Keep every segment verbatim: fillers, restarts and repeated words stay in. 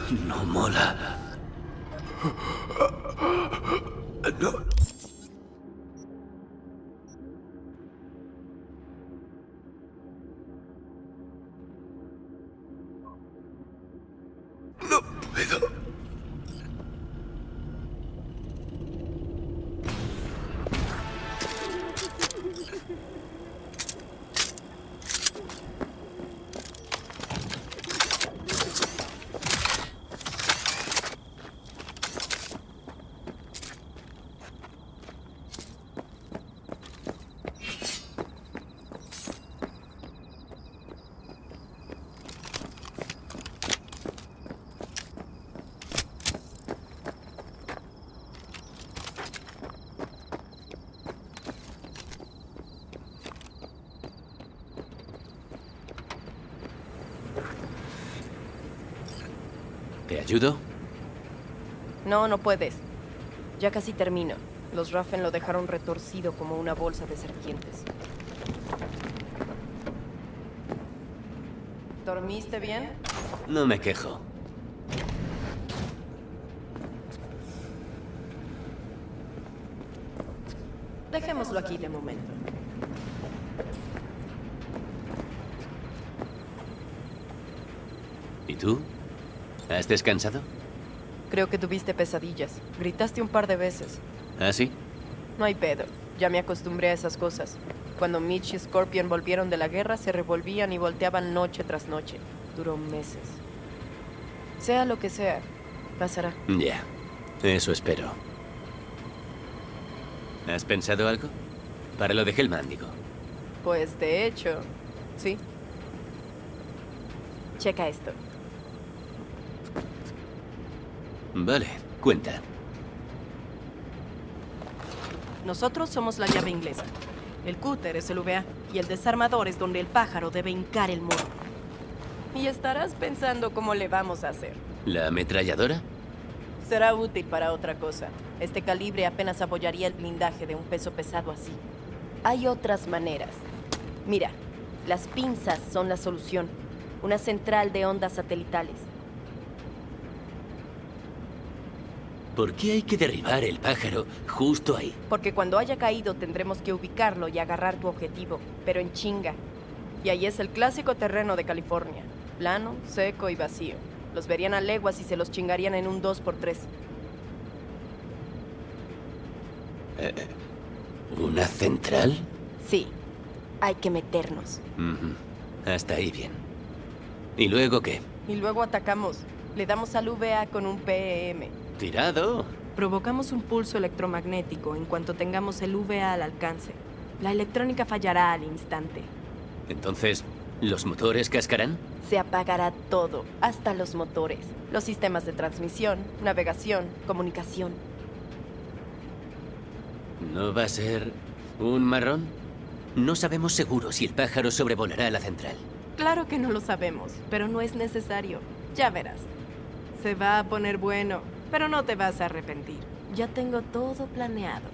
No mola. No. No puedo. ¿Te ayudo? No, no puedes. Ya casi termino. Los Raffen lo dejaron retorcido como una bolsa de serpientes. ¿Dormiste bien? No me quejo. Dejémoslo aquí de momento. ¿Y tú? ¿Has descansado? Creo que tuviste pesadillas. Gritaste un par de veces. ¿Ah, sí? No hay pedo. Ya me acostumbré a esas cosas. Cuando Mitch y Scorpion volvieron de la guerra, se revolvían y volteaban noche tras noche. Duró meses. Sea lo que sea, pasará. Ya, eso espero. ¿Has pensado algo? Para lo de Hellman, digo. Pues de hecho, sí. Checa esto. Vale, cuenta. Nosotros somos la llave inglesa. El cúter es el V A y el desarmador es donde el pájaro debe hincar el muro. Y estarás pensando cómo le vamos a hacer. ¿La ametralladora? Será útil para otra cosa. Este calibre apenas apoyaría el blindaje de un peso pesado así. Hay otras maneras. Mira, las pinzas son la solución. Una central de ondas satelitales. ¿Por qué hay que derribar el pájaro justo ahí? Porque cuando haya caído tendremos que ubicarlo y agarrar tu objetivo, pero en chinga. Y ahí es el clásico terreno de California. Plano, seco y vacío. Los verían a leguas y se los chingarían en un dos por tres. Eh, ¿Una central? Sí, hay que meternos. Uh-huh. Hasta ahí bien. ¿Y luego qué? Y luego atacamos. Le damos al V A con un P E M. ¿Tirado? Provocamos un pulso electromagnético en cuanto tengamos el V A al alcance. La electrónica fallará al instante. Entonces, ¿los motores cascarán? Se apagará todo, hasta los motores, los sistemas de transmisión, navegación, comunicación. ¿No va a ser un marrón? No sabemos seguro si el pájaro sobrevolará la central. Claro que no lo sabemos, pero no es necesario. Ya verás. Se va a poner bueno, pero no te vas a arrepentir. Ya tengo todo planeado.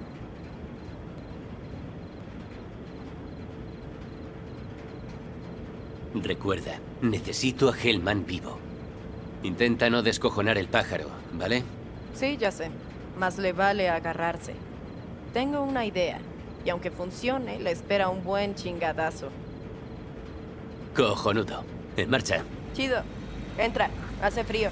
Recuerda, necesito a Hellman vivo. Intenta no descojonar el pájaro, ¿vale? Sí, ya sé. Más le vale agarrarse. Tengo una idea, y aunque funcione, le espera un buen chingadazo. Cojonudo. En marcha. Chido. Entra. Hace frío.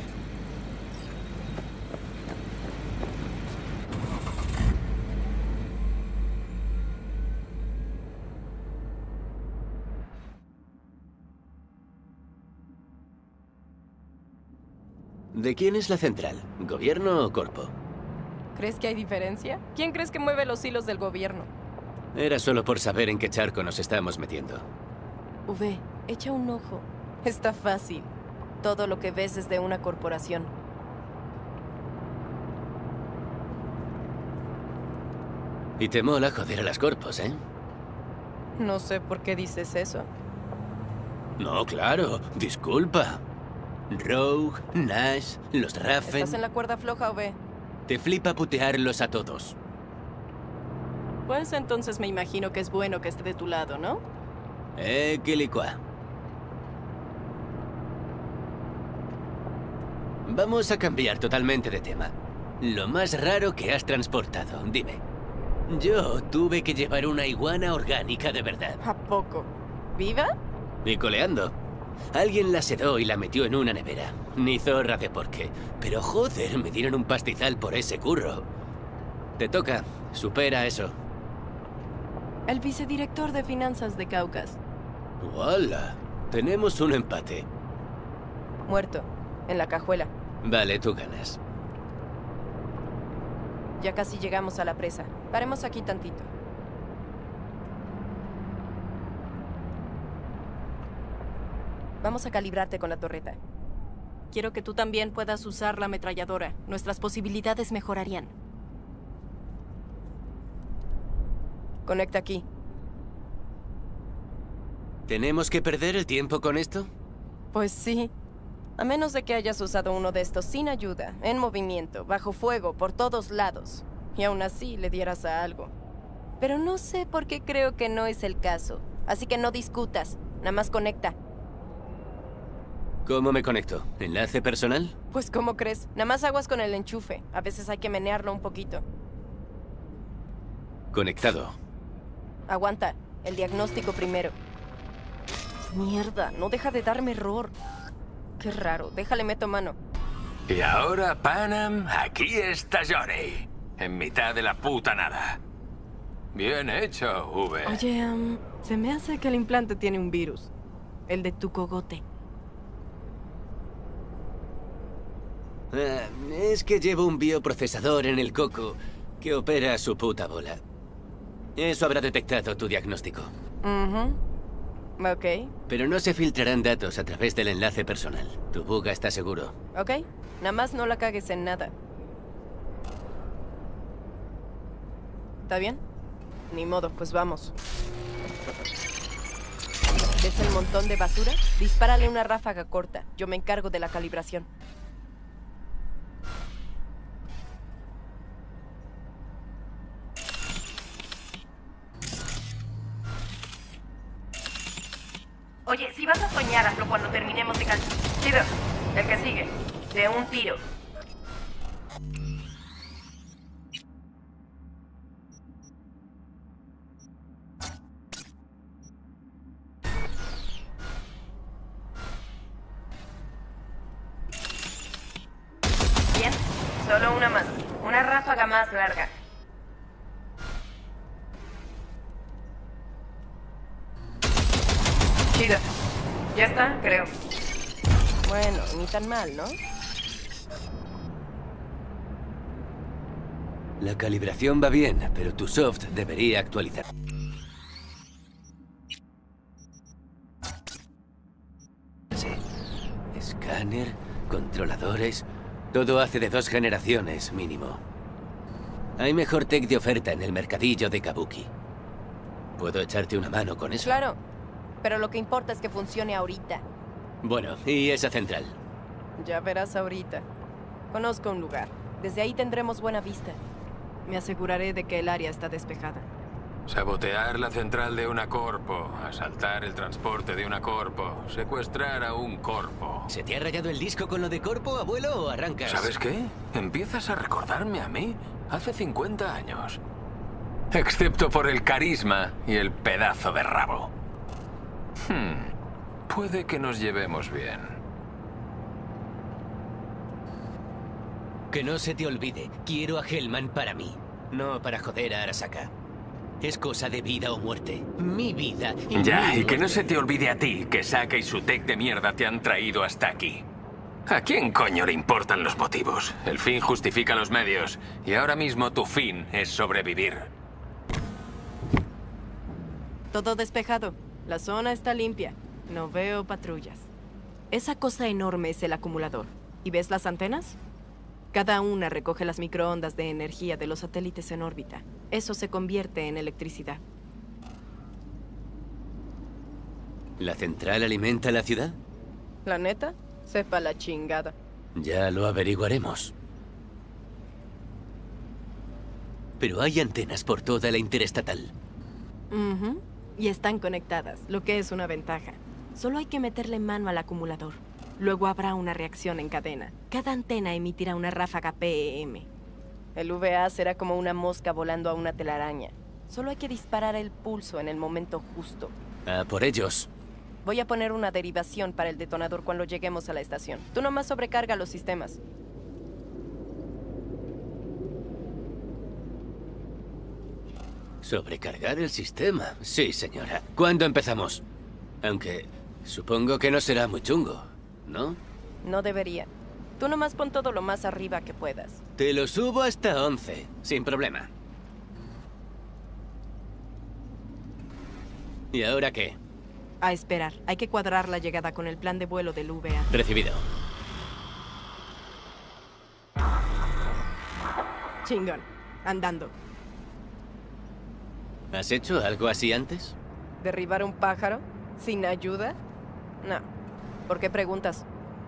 ¿De quién es la central? ¿Gobierno o corpo? ¿Crees que hay diferencia? ¿Quién crees que mueve los hilos del gobierno? Era solo por saber en qué charco nos estamos metiendo. V, echa un ojo. Está fácil. Todo lo que ves es de una corporación. Y te mola joder a las corpos, ¿eh? No sé por qué dices eso. No, claro. Disculpa. Rogue, Nash, los Raffen... ¿Estás en la cuerda floja, V? Te flipa putearlos a todos. Pues entonces me imagino que es bueno que esté de tu lado, ¿no? Eh, quilicua. Vamos a cambiar totalmente de tema. Lo más raro que has transportado, dime. Yo tuve que llevar una iguana orgánica de verdad. ¿A poco? ¿Viva? Y coleando. Alguien la sedó y la metió en una nevera. Ni zorra de por qué. Pero joder, me dieron un pastizal por ese curro. Te toca. Supera eso. El vicedirector de finanzas de Caucas. ¡Wala! Tenemos un empate. Muerto. En la cajuela. Vale, tú ganas. Ya casi llegamos a la presa. Paremos aquí tantito. Vamos a calibrarte con la torreta. Quiero que tú también puedas usar la ametralladora. Nuestras posibilidades mejorarían. Conecta aquí. ¿Tenemos que perder el tiempo con esto? Pues sí. A menos de que hayas usado uno de estos sin ayuda, en movimiento, bajo fuego, por todos lados. Y aún así le dieras a algo. Pero no sé por qué creo que no es el caso. Así que no discutas. Nada más conecta. ¿Cómo me conecto? ¿Enlace personal? Pues ¿cómo crees? Nada más aguas con el enchufe. A veces hay que menearlo un poquito. Conectado. Aguanta. El diagnóstico primero. Mierda, no deja de darme error. Qué raro. Déjale meto mano. Y ahora, Panam, aquí está Johnny. En mitad de la puta nada. Bien hecho, V. Oye, um, se me hace que el implante tiene un virus. El de tu cogote. Ah, es que llevo un bioprocesador en el coco que opera su puta bola. Eso habrá detectado tu diagnóstico. Mhm. Ok. Pero no se filtrarán datos a través del enlace personal. Tu buga está seguro. Ok. Nada más no la cagues en nada. ¿Está bien? Ni modo, pues vamos. ¿Ves el montón de basura? Dispárale una ráfaga corta. Yo me encargo de la calibración. Oye, si vas a soñar, hazlo cuando terminemos de calzar. Chido. El que sigue. De un tiro. Bien. Solo una más. Una ráfaga más larga. Chido. Ya está, creo. Bueno, ni tan mal, ¿no? La calibración va bien, pero tu soft debería actualizar. Sí. Escáner, controladores... Todo hace de dos generaciones, mínimo. Hay mejor tech de oferta en el mercadillo de Kabuki. ¿Puedo echarte una mano con eso? Claro. Pero lo que importa es que funcione ahorita. Bueno, ¿y esa central? Ya verás ahorita. Conozco un lugar. Desde ahí tendremos buena vista. Me aseguraré de que el área está despejada. Sabotear la central de una corpo, asaltar el transporte de una corpo, secuestrar a un corpo. ¿Se te ha rayado el disco con lo de corpo, abuelo, o arrancas? ¿Sabes qué? Empiezas a recordarme a mí hace cincuenta años. Excepto por el carisma y el pedazo de rabo. Hmm. Puede que nos llevemos bien. Que no se te olvide, quiero a Hellman para mí, no para joder a Arasaka. Es cosa de vida o muerte. Mi vida y Ya, mi y que no muerte. se te olvide a ti que Saka y su tech de mierda te han traído hasta aquí. ¿A quién coño le importan los motivos? El fin justifica los medios, y ahora mismo tu fin es sobrevivir. Todo despejado. La zona está limpia. No veo patrullas. Esa cosa enorme es el acumulador. ¿Y ves las antenas? Cada una recoge las microondas de energía de los satélites en órbita. Eso se convierte en electricidad. ¿La central alimenta la ciudad? ¿La neta? Sepa la chingada. Ya lo averiguaremos. Pero hay antenas por toda la interestatal. Ujú. Y están conectadas, lo que es una ventaja. Solo hay que meterle mano al acumulador. Luego habrá una reacción en cadena. Cada antena emitirá una ráfaga P E M. El V A será como una mosca volando a una telaraña. Solo hay que disparar el pulso en el momento justo. Ah, por ellos. Voy a poner una derivación para el detonador cuando lleguemos a la estación. Tú nomás sobrecarga los sistemas. ¿Sobrecargar el sistema? Sí, señora. ¿Cuándo empezamos? Aunque supongo que no será muy chungo, ¿no? No debería. Tú nomás pon todo lo más arriba que puedas. Te lo subo hasta once, sin problema. ¿Y ahora qué? A esperar. Hay que cuadrar la llegada con el plan de vuelo del V A. Recibido. Chingón. Andando. ¿Has hecho algo así antes? ¿Derribar un pájaro? ¿Sin ayuda? No. ¿Por qué preguntas?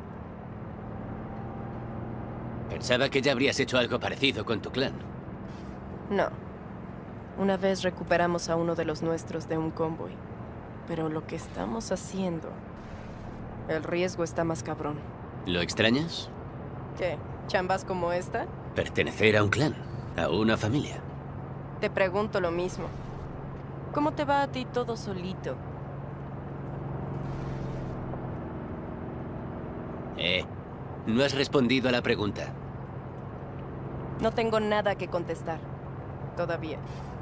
Pensaba que ya habrías hecho algo parecido con tu clan. No. Una vez recuperamos a uno de los nuestros de un convoy. Pero lo que estamos haciendo... El riesgo está más cabrón. ¿Lo extrañas? ¿Qué? ¿Chambas como esta? Pertenecer a un clan, a una familia. Te pregunto lo mismo. ¿Cómo te va a ti todo solito? Eh, no has respondido a la pregunta. No tengo nada que contestar. Todavía.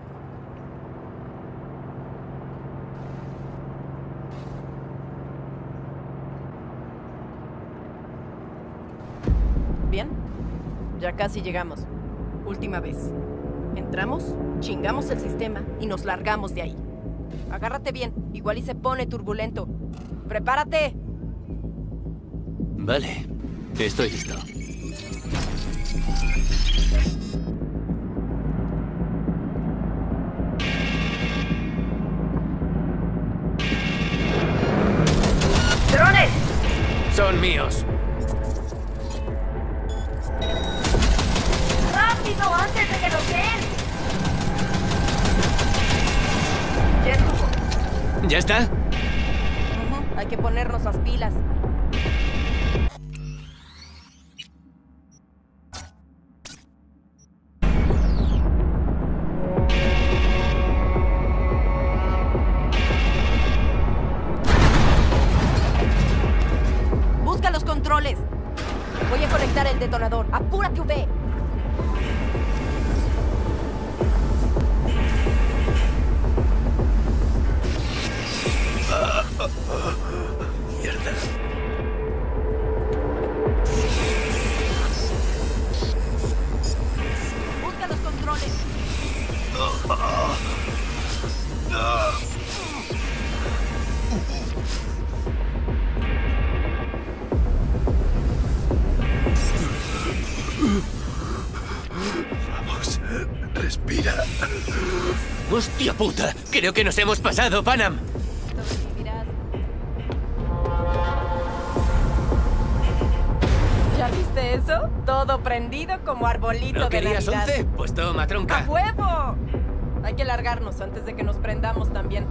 Bien. Ya casi llegamos. Última vez. Entramos, chingamos el sistema y nos largamos de ahí. Agárrate bien, igual y se pone turbulento. ¡Prepárate! Vale, estoy listo. ¡Drones! Son míos. ¡Rápido, antes de que nos den! Ya estuvo. ¿Ya está? Ujú, hay que ponernos las pilas. Busca los controles. Voy a conectar el detonador. ¡Apúrate, V! Mierda. Busca los controles. Vamos, respira. ¡Hostia puta! Creo que nos hemos pasado, Panam. ¿Ya viste eso? Todo prendido como arbolito ¿No de querías Navidad. once? Pues toma, ¡A tronca. huevo! Hay que largarnos antes de que nos prendamos también.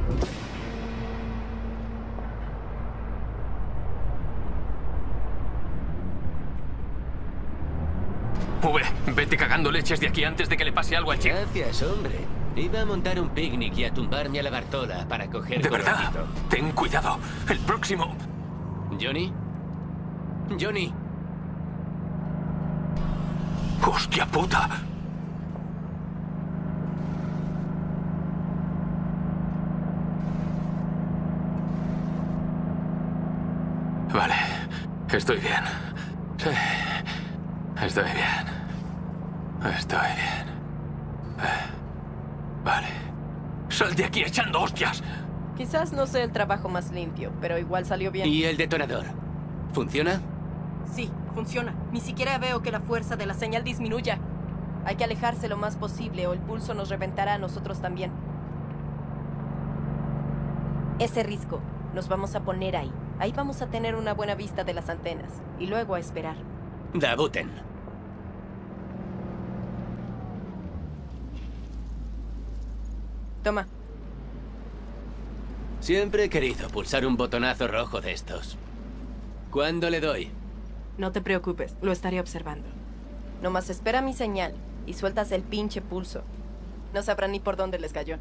V, vete cagando leches de aquí antes de que le pase algo al chico. Gracias, hombre. Iba a montar un picnic y a tumbarme a la Bartola para coger De verdad, colorcito. ten cuidado. El próximo... ¿Johnny? ¡Johnny! ¡Hostia puta! Vale, estoy bien. Sí, estoy bien. Estoy bien. Eh, Vale. Sal de aquí echando hostias. Quizás no sea el trabajo más limpio, pero igual salió bien. ¿Y el detonador? ¿Funciona? Sí, funciona. Ni siquiera veo que la fuerza de la señal disminuya. Hay que alejarse lo más posible o el pulso nos reventará a nosotros también. Ese risco. Nos vamos a poner ahí. Ahí vamos a tener una buena vista de las antenas. Y luego a esperar. Dabuten. Toma. Siempre he querido pulsar un botonazo rojo de estos. ¿Cuándo le doy? No te preocupes, lo estaré observando. Nomás espera mi señal y sueltas el pinche pulso. No sabrán ni por dónde les cayó.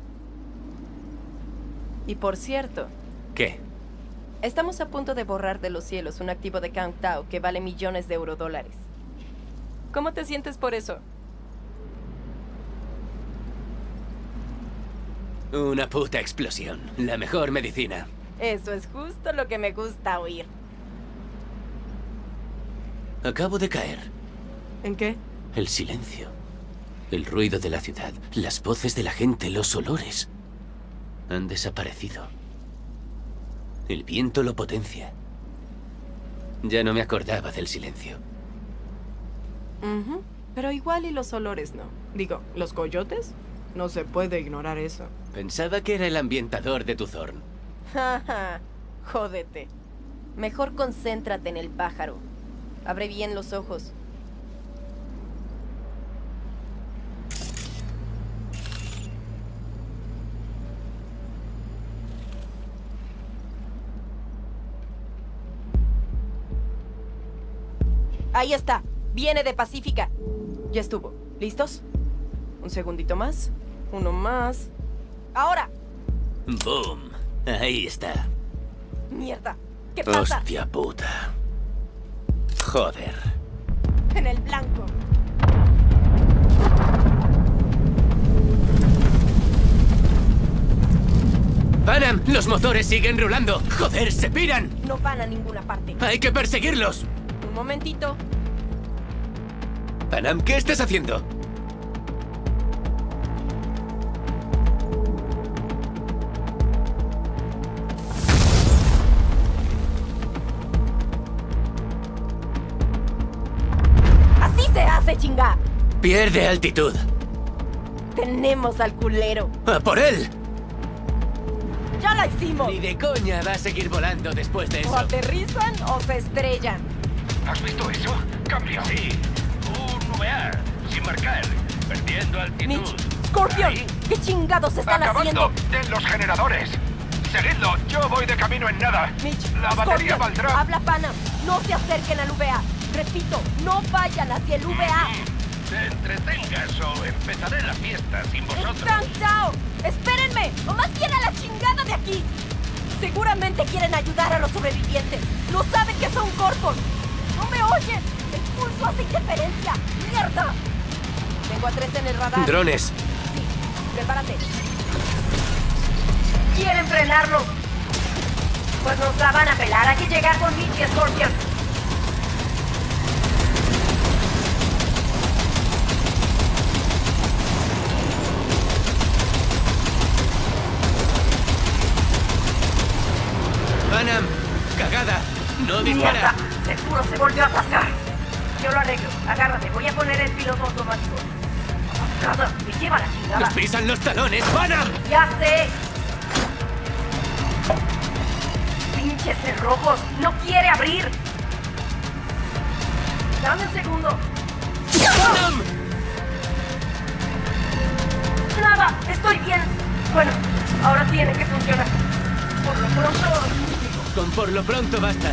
Y por cierto... ¿Qué? Estamos a punto de borrar de los cielos un activo de Count Tao que vale millones de eurodólares. ¿Cómo te sientes por eso? Una puta explosión. La mejor medicina. Eso es justo lo que me gusta oír. Acabo de caer. ¿En qué? El silencio. El ruido de la ciudad. Las voces de la gente. Los olores. Han desaparecido. El viento lo potencia. Ya no me acordaba del silencio. Uh-huh. Pero igual y los olores no. Digo, ¿los coyotes? No se puede ignorar eso. Pensaba que era el ambientador de tu Thorn. Jaja, jódete. Mejor concéntrate en el pájaro. Abre bien los ojos. Ahí está. Viene de Pacífica. Ya estuvo. ¿Listos? Un segundito más. Uno más. ¡Ahora! ¡Boom! Ahí está. ¡Mierda! ¿Qué pasa? ¡Hostia puta! Joder. En el blanco. ¡Panam! ¡Los motores siguen rulando! ¡Joder, se piran! No van a ninguna parte. ¡Hay que perseguirlos! Un momentito. Panam, ¿qué estás haciendo? ¡Así se hace, chinga! Pierde altitud. Tenemos al culero. ¡A por él! ¡Ya la hicimos! Ni de coña va a seguir volando después de O eso. aterrizan o se estrellan. ¿Has visto eso? Cambio. Sí, un V A, sin marcar, perdiendo altitud. Mitch, Scorpion, Ahí. ¿qué chingados están Acabando haciendo? en los generadores. Seguidlo, yo voy de camino en nada. Mitch, La batería Scorpion, valdrá. habla Panam. No se acerquen al V A. Repito, no vayan hacia el V A. Te entretengas o empezaré la fiesta sin vosotros. ¡Están chao! ¡Espérenme! ¡O más bien a la chingada de aquí! Seguramente quieren ayudar a los sobrevivientes. No saben que son corpos. ¡No me oyen! ¡El pulso hace interferencia! ¡Mierda! Tengo a tres en el radar. Drones. Sí, prepárate. ¿Quieren frenarlos? Pues nos la van a pelar. Hay que llegar con Mitch y Scorpion. Panam, cagada. No dispara. ¡Mierda! Seguro se volvió a atascar. Yo lo arreglo. Agárrate. Voy a poner el piloto automático. Atascada. Me lleva la chingada. Nos pisan los talones, Panam. ¡Ya sé! ¡Pinches cerrojos! ¡No quiere abrir! ¡Dame un segundo! Panam. ¡Nada! ¡Estoy bien! Bueno, ahora tiene que funcionar. Por lo pronto... Con por lo pronto basta.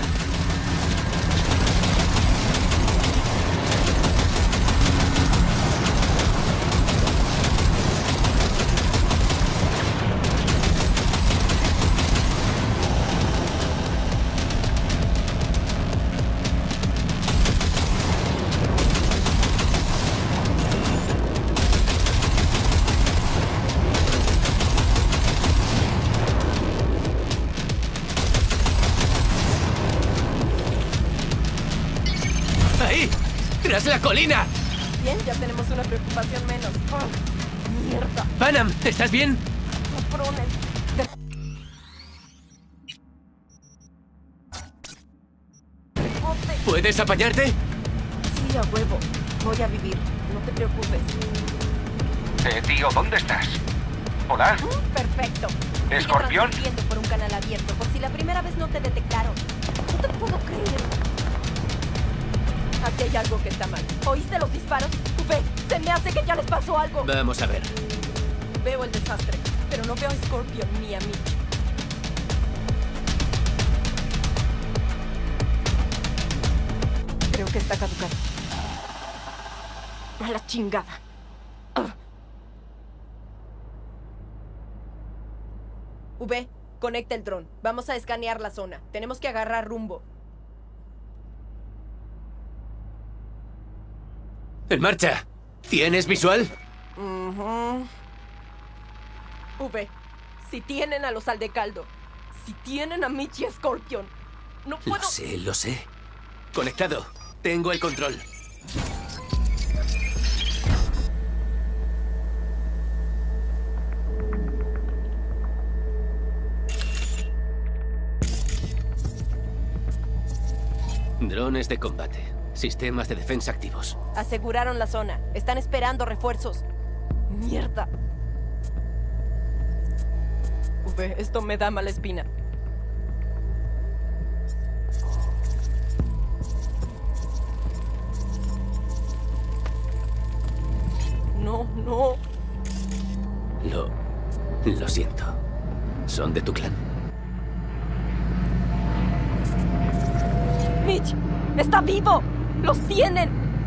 ¡Ahí! ¡Tras la colina! Bien, ya tenemos una preocupación menos. Oh, ¡mierda! Panam, ¿estás bien? ¡Cabrones! De- Rebote. ¿Puedes apañarte? Sí, a huevo. Voy a vivir. No te preocupes. Eh, tío, ¿dónde estás? ¿Hola? Mm, perfecto. Sigue ¿Escorpión? transmitiendo por un canal abierto, por si la primera vez no te detectaron. No te puedo creer. Aquí hay algo que está mal. ¿Oíste los disparos? Ve, se me hace que ya les pasó algo. Vamos a ver. Veo el desastre, pero no veo a Scorpion ni a Mitch. está caducado. A la chingada. Ah. V, conecta el dron. Vamos a escanear la zona. Tenemos que agarrar rumbo. ¡En marcha! ¿Tienes visual? Uh-huh. V, si tienen a los Aldecaldo, si tienen a Mitch y a Scorpion, no puedo... Lo sé, lo sé. Conectado. Tengo el control. Drones de combate. Sistemas de defensa activos. Aseguraron la zona. Están esperando refuerzos. ¡Mierda! V, esto me da mala espina. No, no. Lo... Lo siento. Son de tu clan. ¡Mitch! ¡Está vivo! ¡Los tienen!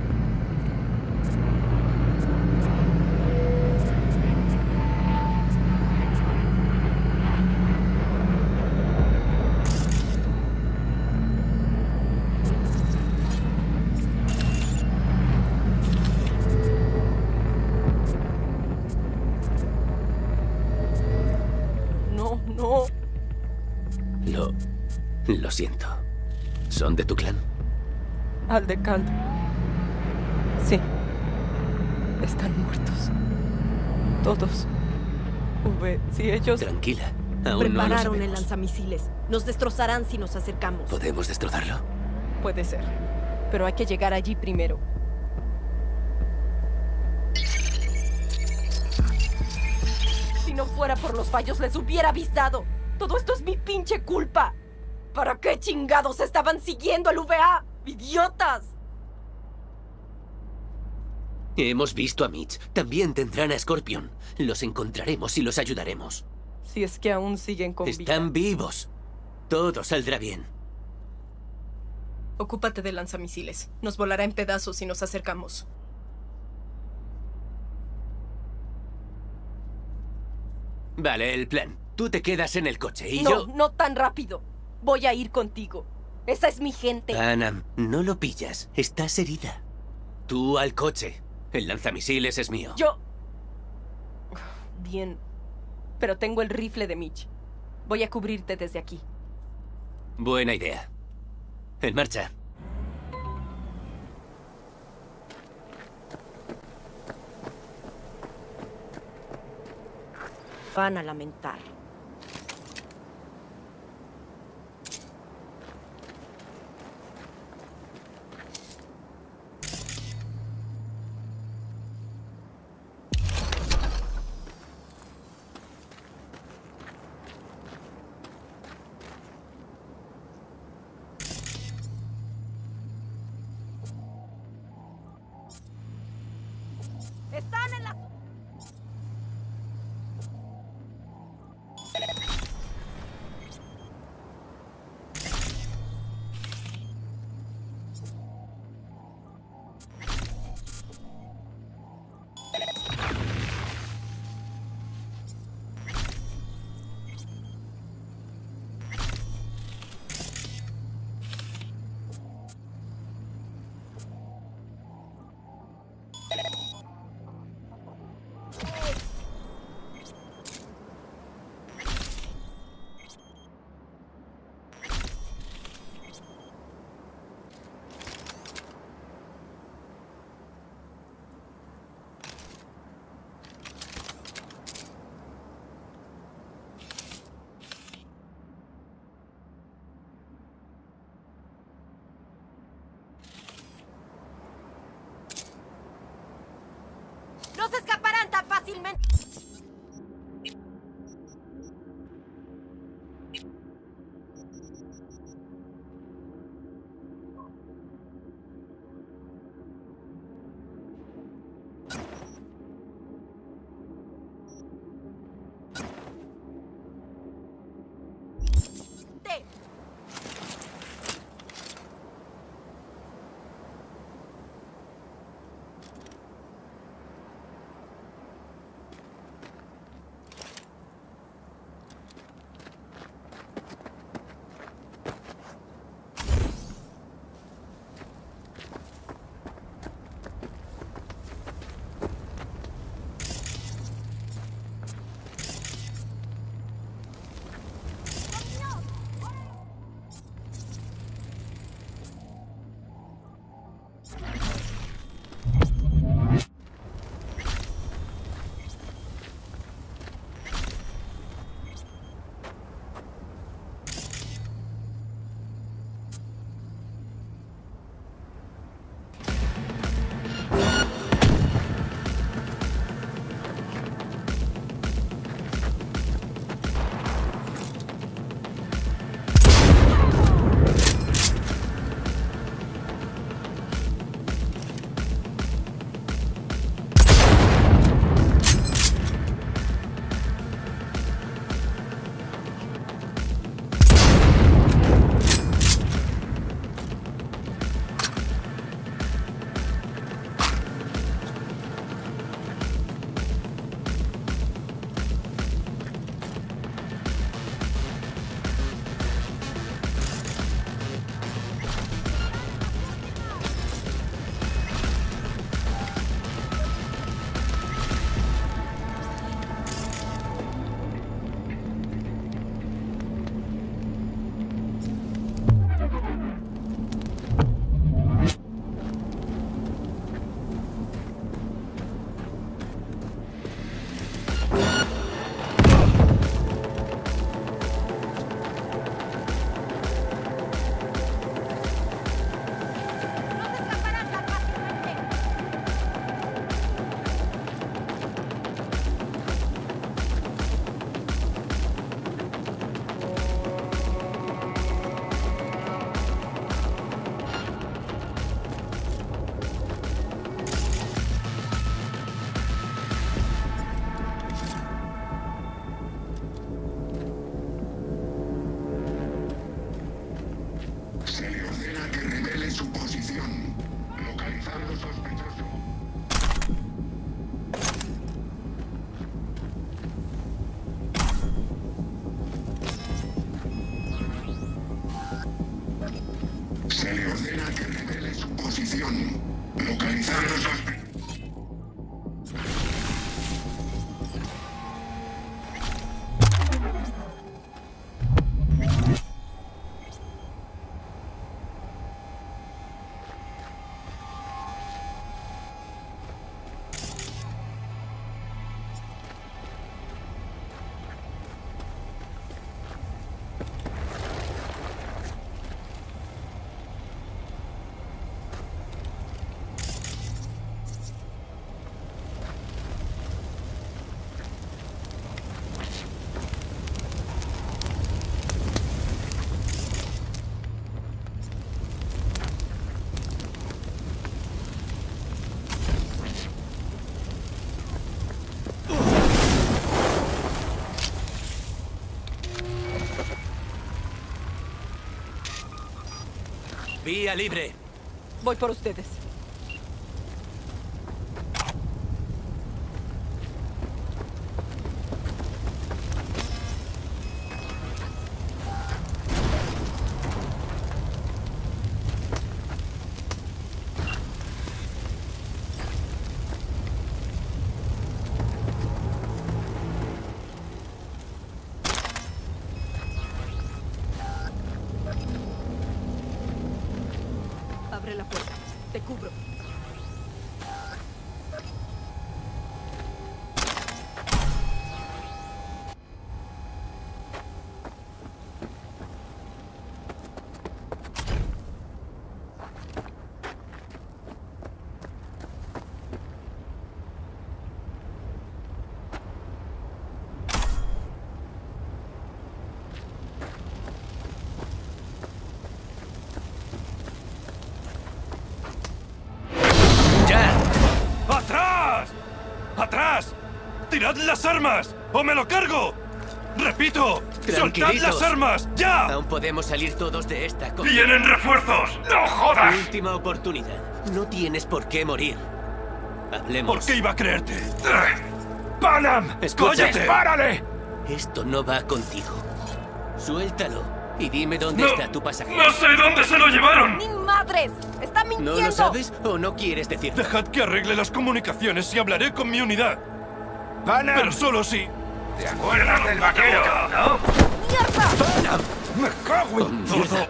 No, no. Lo... Lo siento. ¿Son de tu clan? Aldecaldo. Sí. Están muertos. Todos. V, si ellos... Tranquila. Aún no lo prepararon el sabemos. lanzamisiles. Nos destrozarán si nos acercamos. ¿Podemos destrozarlo? Puede ser. Pero hay que llegar allí primero. Si no fuera por los fallos, les hubiera avisado. Todo esto es mi pinche culpa. ¿Para qué chingados estaban siguiendo al V A? ¡Idiotas! Hemos visto a Mitch. También tendrán a Scorpion. Los encontraremos y los ayudaremos. Si es que aún siguen con vida. Están vivos. Todo saldrá bien. Ocúpate de lanzamisiles. Nos volará en pedazos si nos acercamos. Vale, el plan. Tú te quedas en el coche y no, yo... no tan rápido. Voy a ir contigo. Esa es mi gente. Anam, no lo pillas. Estás herida. Tú al coche. El lanzamisiles es mío. Yo... Bien. Pero tengo el rifle de Mitch. Voy a cubrirte desde aquí. Buena idea. En marcha. Van a lamentar. Están en la... Se le ordena que revele su posición. Localizado sospechoso. Se le ordena que revele su posición. Localizado sospechoso. Vía libre. Voy por ustedes. Abre la puerta. Te cubro. ¡Atrás! ¡Atrás! ¡Tirad las armas! ¡O me lo cargo! ¡Repito! ¡Soltad las armas! ¡Ya! Aún podemos salir todos de esta cosa. ¡Vienen refuerzos! ¡No jodas! Última oportunidad. No tienes por qué morir. Hablemos. ¿Por qué iba a creerte? ¡Panam! Escucha. ¡Dispárale! Esto no va contigo. Suéltalo y dime dónde No, está tu pasajero. ¡No sé dónde se lo llevaron! ¡Ni madres! ¡Está mintiendo! ¿No lo sabes o no quieres decirlo? Dejad que arregle las comunicaciones y hablaré con mi unidad. ¡Panam! Pero solo si... ¿Te acuerdas del vaquero, no? ¡Mierda! ¡Me cago Oh, en mierda. todo!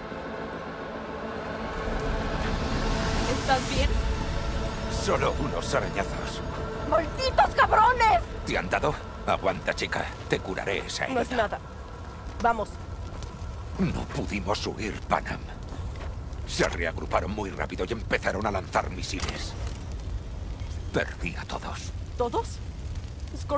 ¿Estás bien? Solo unos arañazos. ¡Malditos cabrones! ¿Te han dado? Aguanta, chica. Te curaré esa No es herida. nada. Vamos. No pudimos huir, Panam. Se reagruparon muy rápido y empezaron a lanzar misiles. Perdí a todos. ¿Todos? Scorp...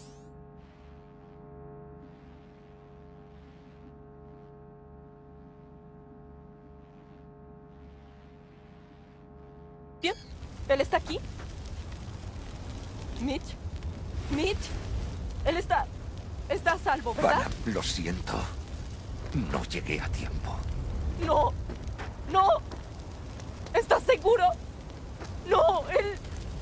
Bien. ¿Él está aquí? Mitch. Mitch. Él está... Está a salvo, ¿verdad? Panam, lo siento. No llegué a tiempo. No. No. ¿Estás seguro? No, él...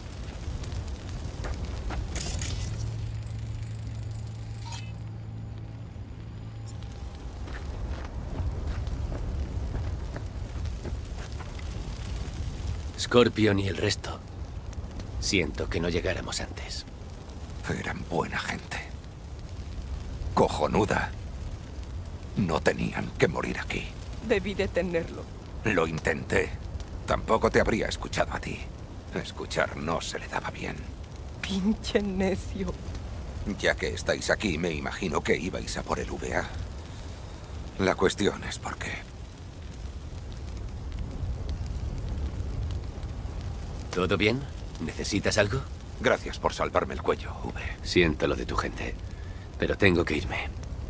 Scorpion y el resto. Siento que no llegáramos antes. Eran buena gente. Cojonuda. No tenían que morir aquí. Debí detenerlo. Lo intenté. Tampoco te habría escuchado a ti. Escuchar no se le daba bien. Pinche necio. Ya que estáis aquí, me imagino que ibais a por el V A. La cuestión es por qué. ¿Todo bien? ¿Necesitas algo? Gracias por salvarme el cuello, V. Siento lo de tu gente, pero tengo que irme.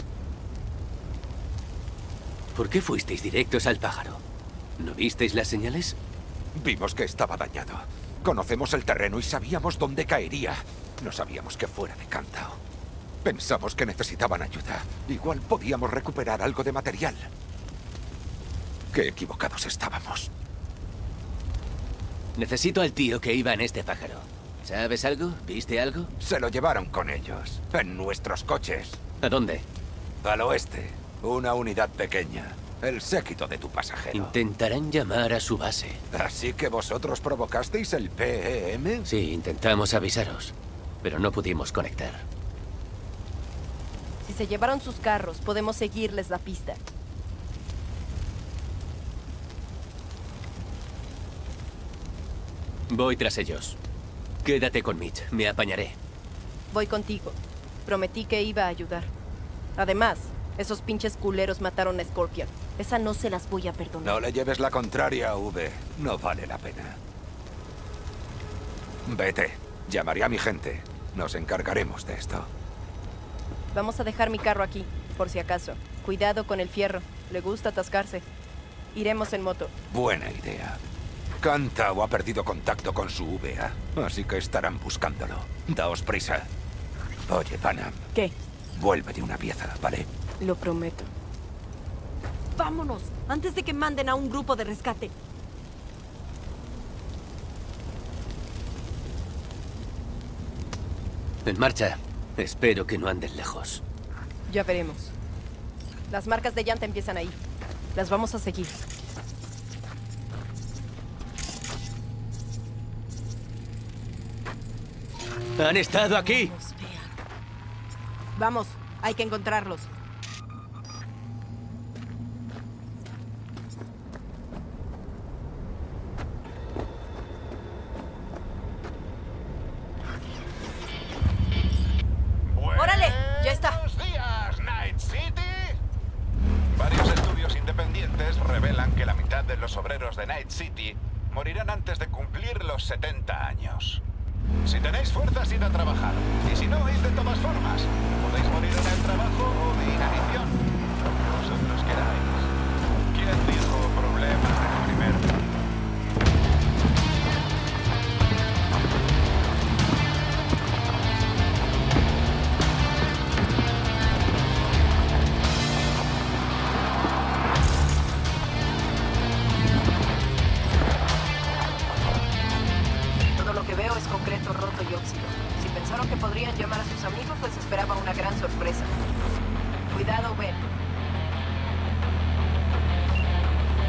¿Por qué fuisteis directos al pájaro? ¿No visteis las señales? Vimos que estaba dañado. Conocemos el terreno y sabíamos dónde caería. No sabíamos que fuera de Cantao. Pensamos que necesitaban ayuda. Igual podíamos recuperar algo de material. Qué equivocados estábamos. Necesito al tío que iba en este pájaro. ¿Sabes algo? ¿Viste algo? Se lo llevaron con ellos, en nuestros coches. ¿A dónde? Al oeste, una unidad pequeña. El séquito de tu pasajero. Intentarán llamar a su base. ¿Así que vosotros provocasteis el P E M? Sí, intentamos avisaros, pero no pudimos conectar. Si se llevaron sus carros, podemos seguirles la pista. Voy tras ellos. Quédate con Mitch, me apañaré. Voy contigo. Prometí que iba a ayudar. Además, esos pinches culeros mataron a Scorpion. Esa no se las voy a perdonar. No le lleves la contraria, V. No vale la pena. Vete. Llamaré a mi gente. Nos encargaremos de esto. Vamos a dejar mi carro aquí, por si acaso. Cuidado con el fierro. Le gusta atascarse. Iremos en moto. Buena idea. Cantao ha perdido contacto con su V A, así que estarán buscándolo. Daos prisa. Oye, Panam. ¿Qué? Vuélvete una pieza, ¿vale? Lo prometo. ¡Vámonos! Antes de que manden a un grupo de rescate. En marcha. Espero que no anden lejos. Ya veremos. Las marcas de llanta empiezan ahí. Las vamos a seguir. ¡Han estado aquí! Vamos, hay que encontrarlos. ¡Órale! ¡Ya está! Buenos días, Night City. Varios estudios independientes revelan que la mitad de los obreros de Night City morirán antes de cumplir los setenta años. Si tenéis fuerzas, id a trabajar. Y si no, id de todas formas. Podéis morir en el trabajo o de inanición. Lo que vosotros queráis. ¿Quién dijo problemas de primero? Concreto roto y óxido. Si pensaron que podrían llamar a sus amigos, les esperaba una gran sorpresa. Cuidado, Ben.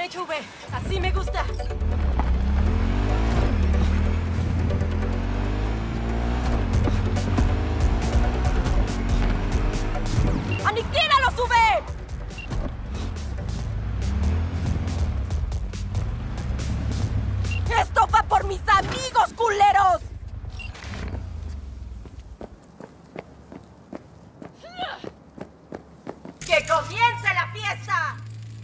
hecho, V. Así me gusta. ¡Aniquílalos, V! ¡Esto va por mis amigos, culeros! ¡Que comience la fiesta!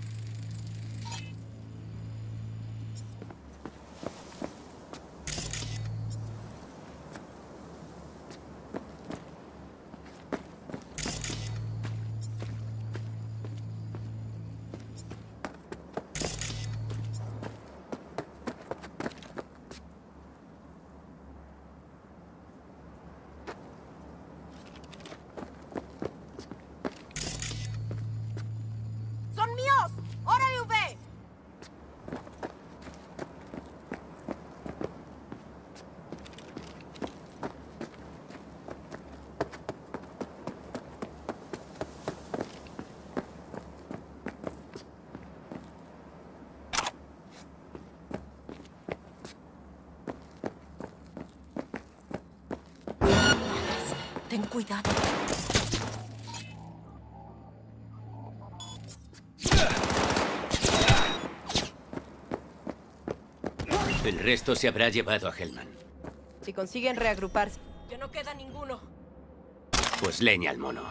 ¡Son míos! ¡Órale, V! Ten cuidado. El resto se habrá llevado a Hellman. Si consiguen reagruparse. Ya no queda ninguno. Pues leña al mono.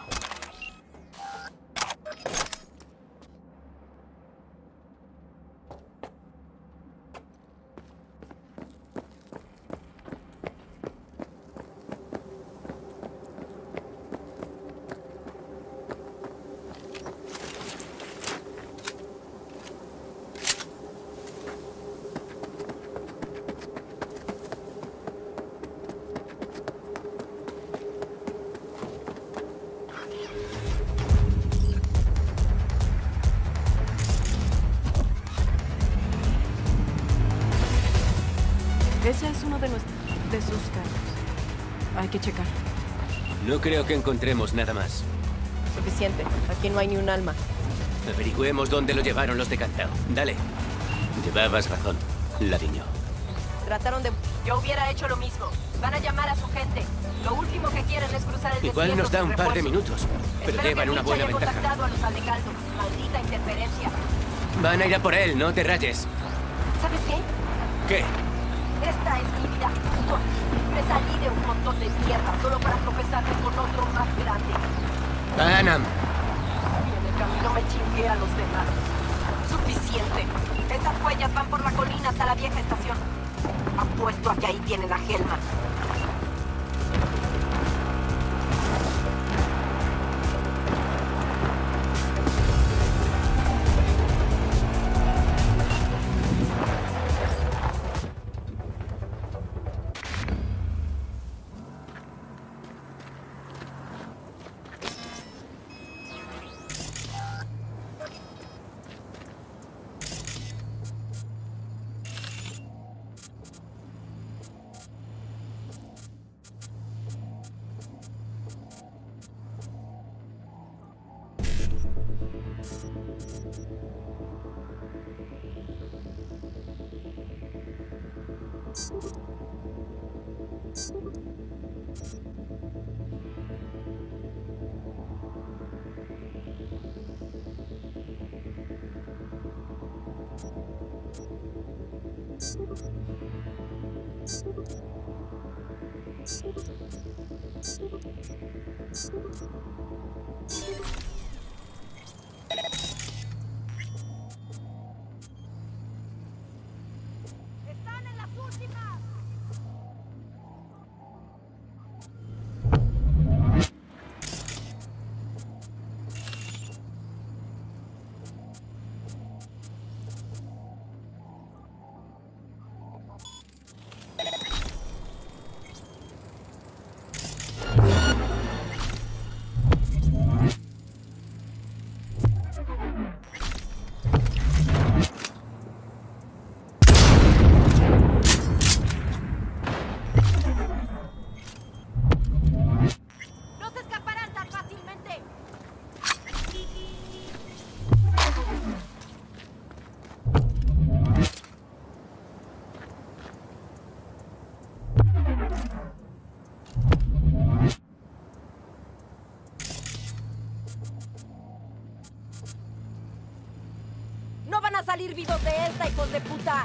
Ese es uno de, nuestros, de sus carros. Hay que checar. No creo que encontremos nada más. Suficiente. Aquí no hay ni un alma. Averigüemos dónde lo llevaron los de Cantao. Dale. Llevabas razón, Lariño. Trataron de... Yo hubiera hecho lo mismo. Van a llamar a su gente. Lo último que quieren es cruzar el Igual desierto nos da sin un par de refuerzos. minutos, pero Espero llevan que una Mitch buena haya ventaja. contactado a los Aldecaldos. Maldita interferencia. Van a ir a por él, no te rayes. ¿Sabes qué? ¿Qué? Esta es mi vida. Justo aquí. Me salí de un montón de mierda solo para tropezarme con otro más grande. Panam. Y en el camino me chingué a los demás. Suficiente. Estas huellas van por la colina hasta la vieja estación. Apuesto a que ahí tienen a Hellman. ¡Están en las últimas! ¡No van a salir vivos de esta, hijos de puta!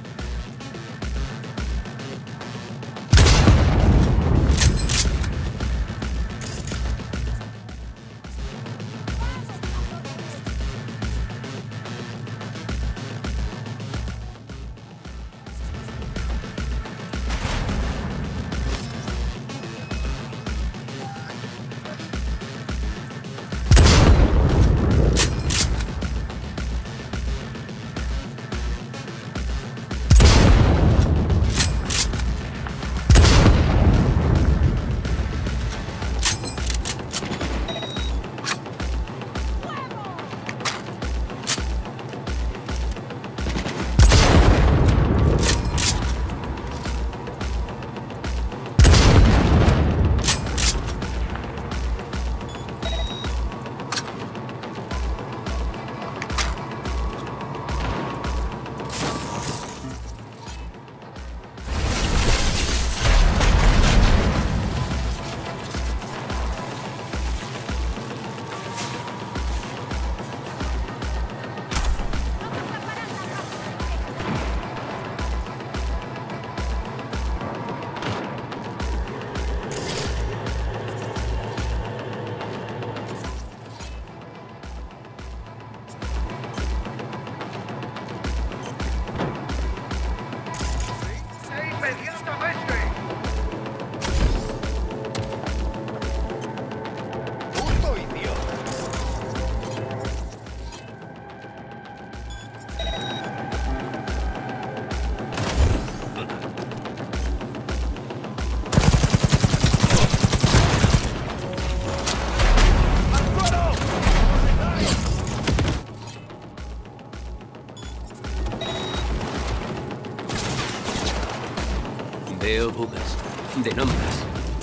Veo bugas. De nombres.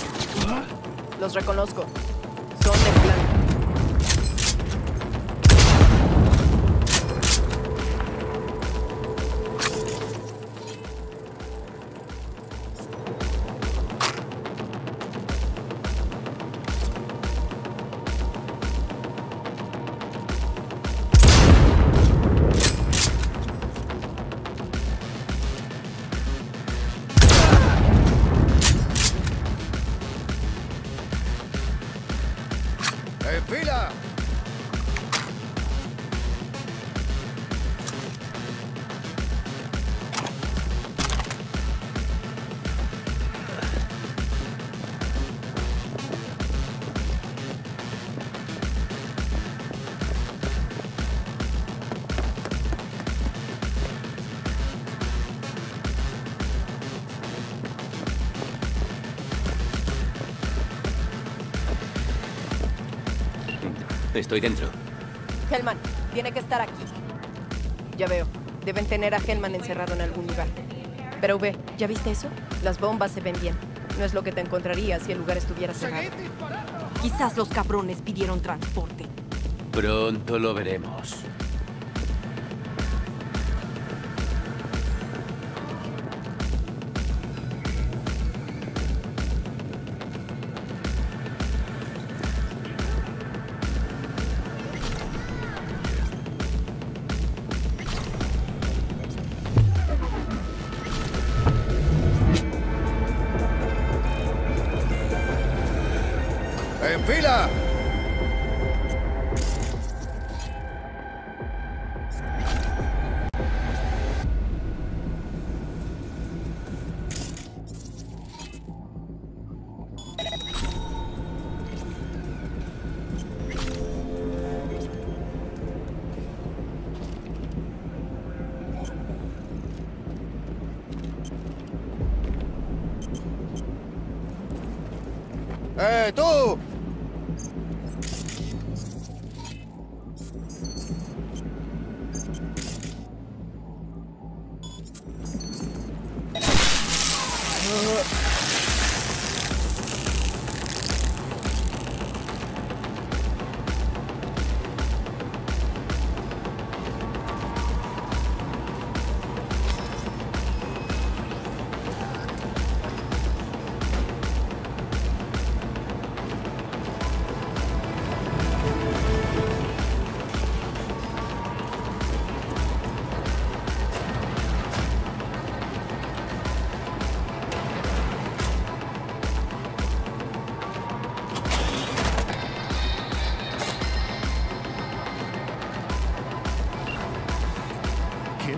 Los reconozco. Son del clan. ¡En fila! Estoy dentro. Hellman, tiene que estar aquí. Ya veo. Deben tener a Hellman encerrado en algún lugar. Pero ve, ¿ya viste eso? Las bombas se ven bien. No es lo que te encontrarías si el lugar estuviera cerrado. Quizás los cabrones pidieron transporte. Pronto lo veremos. ¡En fila! ¡Eh, tú!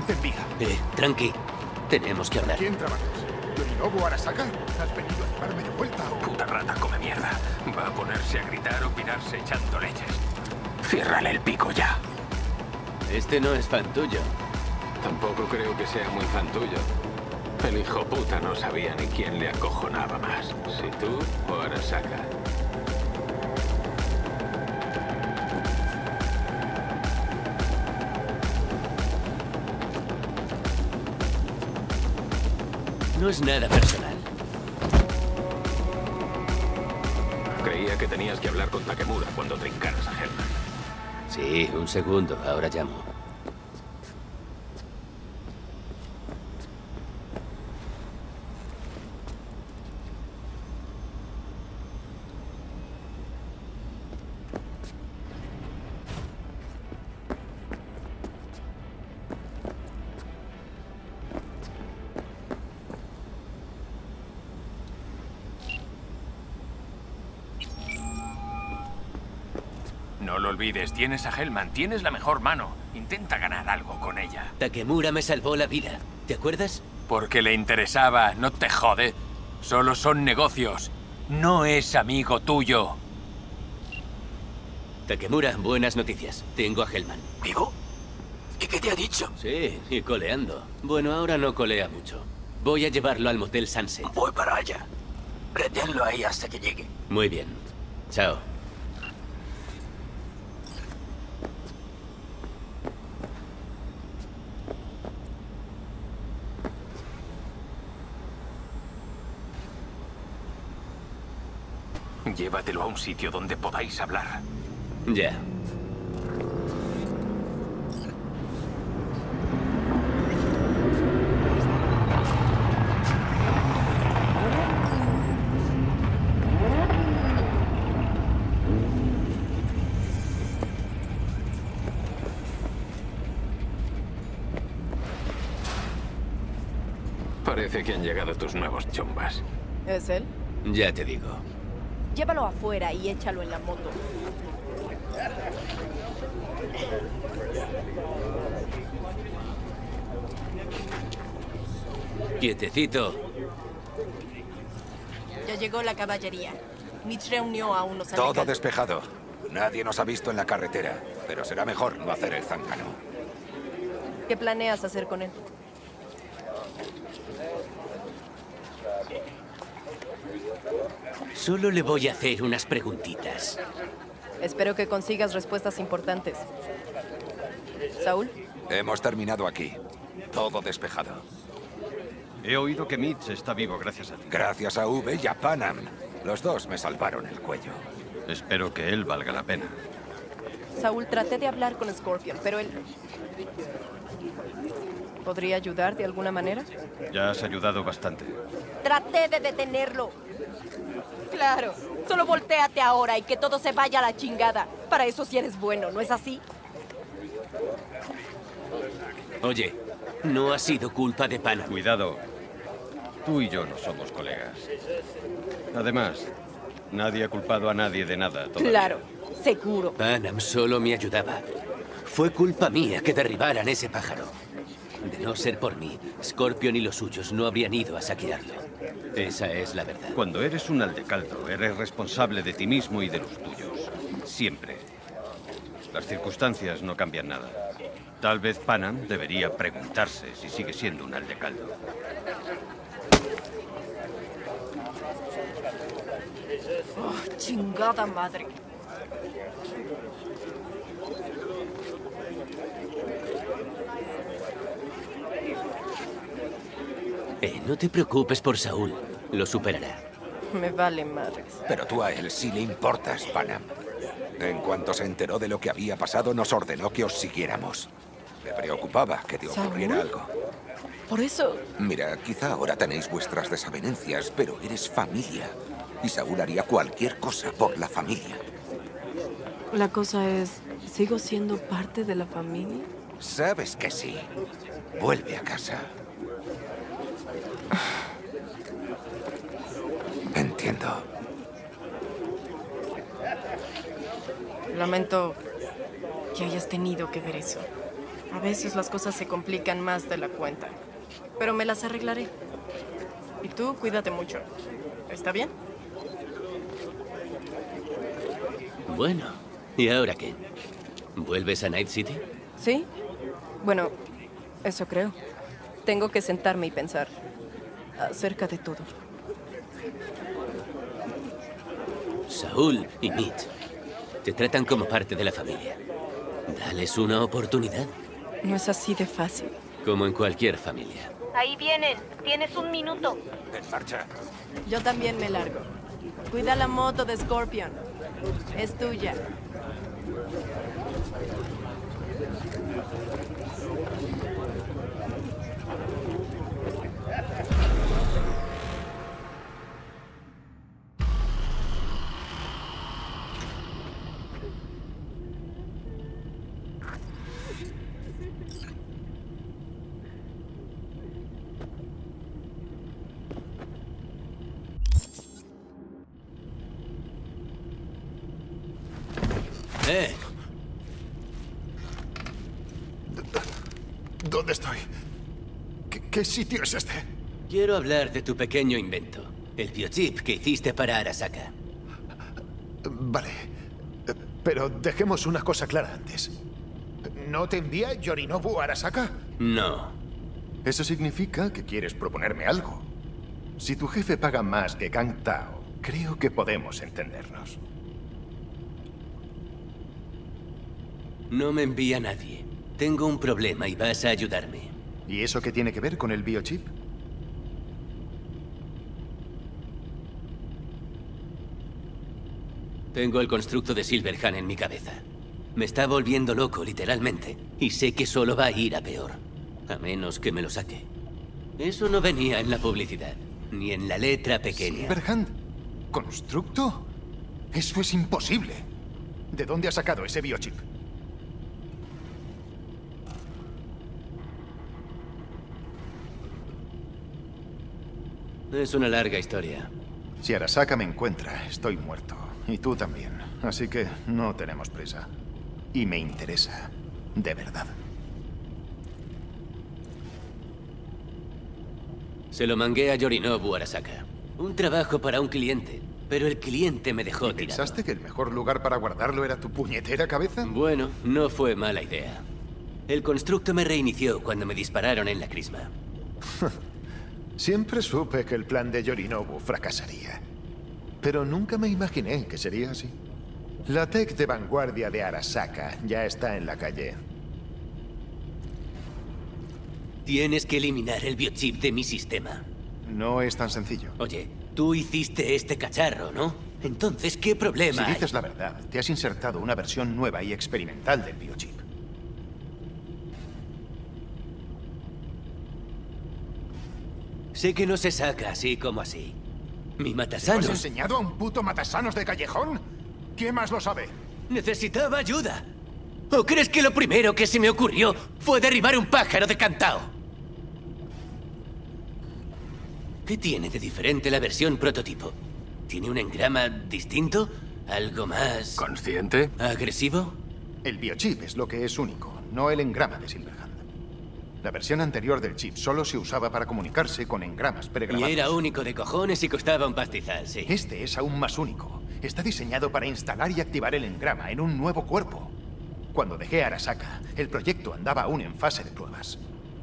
Te envía. Eh, tranqui. Tenemos que hablar. ¿Quién trabajas? ¿Yorinobu Arasaka? ¿Has venido a llevarme de vuelta o...? Puta rata come mierda. Va a ponerse a gritar o pirarse echando leches. Ciérrale el pico ya. Este no es fan tuyo. Tampoco creo que sea muy fan tuyo. El hijo puta no sabía ni quién le acojonaba más. Si tú o Arasaka. No es nada personal. Creía que tenías que hablar con Takemura cuando trincaras a Hellman. Sí, un segundo. Ahora llamo. No lo olvides, tienes a Hellman, tienes la mejor mano. Intenta ganar algo con ella. Takemura me salvó la vida. ¿Te acuerdas? Porque le interesaba, no te jode. Solo son negocios. No es amigo tuyo. Takemura, buenas noticias. Tengo a Hellman. ¿Vivo? ¿Y qué te ha dicho? Sí, y coleando. Bueno, ahora no colea mucho. Voy a llevarlo al Motel Sunset. Voy para allá. Reténlo ahí hasta que llegue. Muy bien. Chao. Llévatelo a un sitio donde podáis hablar. Ya. Parece que han llegado tus nuevos chombas. ¿Es él? Ya te digo. Llévalo afuera y échalo en la moto. Quietecito. Ya llegó la caballería. Mitch reunió a unos Todo alegados. despejado. Nadie nos ha visto en la carretera, pero será mejor no hacer el zángano. ¿Qué planeas hacer con él? Solo le voy a hacer unas preguntitas. Espero que consigas respuestas importantes. ¿Saúl? Hemos terminado aquí. Todo despejado. He oído que Mitch está vivo gracias a ti. Gracias a V y a Panam. Los dos me salvaron el cuello. Espero que él valga la pena. Saúl, traté de hablar con Scorpion, pero él... ¿Podría ayudar de alguna manera? Ya has ayudado bastante. Traté de detenerlo. Claro. Solo voltéate ahora y que todo se vaya a la chingada. Para eso sí eres bueno, ¿no es así? Oye, no ha sido culpa de Panam. Cuidado. Tú y yo no somos colegas. Además, nadie ha culpado a nadie de nada todavía. Claro, seguro. Panam solo me ayudaba. Fue culpa mía que derribaran ese pájaro. De no ser por mí, Scorpion y los suyos no habrían ido a saquearlo. Esa es la verdad. Cuando eres un aldecaldo, eres responsable de ti mismo y de los tuyos. Siempre. Las circunstancias no cambian nada. Tal vez Panam debería preguntarse si sigue siendo un aldecaldo. Oh, chingada madre. Eh, no te preocupes por Saúl. Lo superará. Me vale madres. Pero tú a él sí le importas, Panam. En cuanto se enteró de lo que había pasado, nos ordenó que os siguiéramos. Le preocupaba que te ocurriera ¿Saúl? algo. Por eso... Mira, quizá ahora tenéis vuestras desavenencias, pero eres familia. Y Saúl haría cualquier cosa por la familia. La cosa es, ¿sigo siendo parte de la familia? Sabes que sí. Vuelve a casa. Entiendo. Lamento que hayas tenido que ver eso. A veces las cosas se complican más de la cuenta. Pero me las arreglaré. Y tú, cuídate mucho. ¿Está bien? Bueno, ¿y ahora qué? ¿Vuelves a Night City? ¿Sí? Bueno, eso creo. Tengo que sentarme y pensar acerca de todo. Saúl y Mitch te tratan como parte de la familia. Dales una oportunidad. No es así de fácil. Como en cualquier familia. Ahí vienen. Tienes un minuto. En marcha. Yo también me largo. Cuida la moto de Scorpion. Es tuya. ¡Eh! ¿Dónde estoy? ¿Qué, qué sitio es este? Quiero hablar de tu pequeño invento. El biochip que hiciste para Arasaka. Vale. Pero dejemos una cosa clara antes. ¿No te envía Yorinobu Arasaka? No. Eso significa que quieres proponerme algo. Si tu jefe paga más que Kang Tao, creo que podemos entendernos. No me envía nadie. Tengo un problema y vas a ayudarme. ¿Y eso qué tiene que ver con el biochip? Tengo el constructo de Silverhand en mi cabeza. Me está volviendo loco, literalmente. Y sé que solo va a ir a peor. A menos que me lo saque. Eso no venía en la publicidad. Ni en la letra pequeña. ¿Silverhand? ¿Constructo? Eso es imposible. ¿De dónde ha sacado ese biochip? Es una larga historia. Si Arasaka me encuentra, estoy muerto. Y tú también. Así que no tenemos prisa. Y me interesa. De verdad. Se lo mangué a Yorinobu Arasaka. Un trabajo para un cliente. Pero el cliente me dejó tirado. ¿Pensaste que el mejor lugar para guardarlo era tu puñetera cabeza? Bueno, no fue mala idea. El constructo me reinició cuando me dispararon en la crisma. Siempre supe que el plan de Yorinobu fracasaría. Pero nunca me imaginé que sería así. La tech de vanguardia de Arasaka ya está en la calle. Tienes que eliminar el biochip de mi sistema. No es tan sencillo. Oye, tú hiciste este cacharro, ¿no? Entonces, ¿qué problema Si hay? dices la verdad, te has insertado una versión nueva y experimental del biochip. Sé que no se saca así como así. Mi ¿Te matasanos... has enseñado a un puto matasanos de callejón? ¿Quién más lo sabe? Necesitaba ayuda. ¿O crees que lo primero que se me ocurrió fue derribar un pájaro de cantao? ¿Qué tiene de diferente la versión prototipo? ¿Tiene un engrama distinto? ¿Algo más... ¿Consciente? agresivo? El biochip es lo que es único, no el engrama de Silverhand. La versión anterior del chip solo se usaba para comunicarse con engramas Y pregrabados. era único de cojones y costaba un pastizal, sí. Este es aún más único. Está diseñado para instalar y activar el engrama en un nuevo cuerpo. Cuando dejé a Arasaka, el proyecto andaba aún en fase de pruebas.